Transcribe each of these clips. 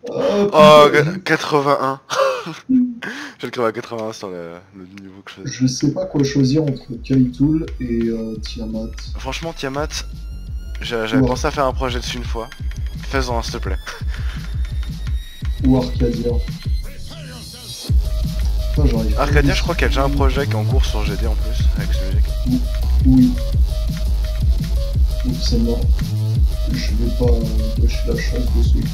Oh, putain, 81. J'ai le crève à 81 sur le niveau que je faisais. je sais pas quoi choisir entre Kaitoul et Tiamat. Franchement, Tiamat, j'avais Ou, pensé à faire un projet dessus une fois. Fais-en, s'il te plaît. ou Arcadia. Putain, j'arrive pas à Arcadia, je décider. crois qu'il y a déjà un projet qui est en cours sur GD en plus, avec ce musique. Oui. Oups, c'est mort. Je vais pas gâcher la chance de celui qui...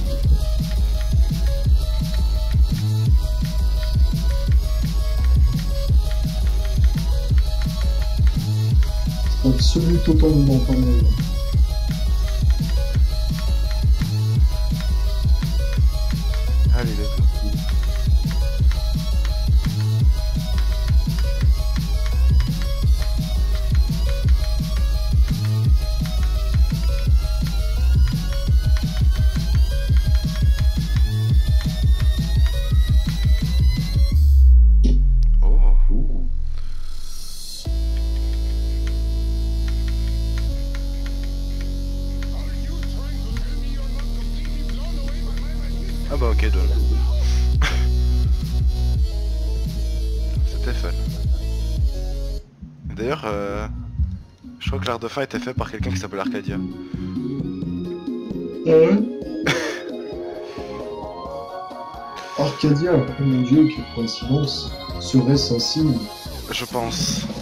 C'est absolu totalement pas mal. Allez, let's go. Oh. Oh. Ah bah ok, Dol. C'était fun. D'ailleurs, je crois que l'art de fin était fait par quelqu'un qui s'appelle Arcadia. Ah ouais? Arcadia, oh mon dieu, quelle coïncidence. Serait-ce un signe? Je pense.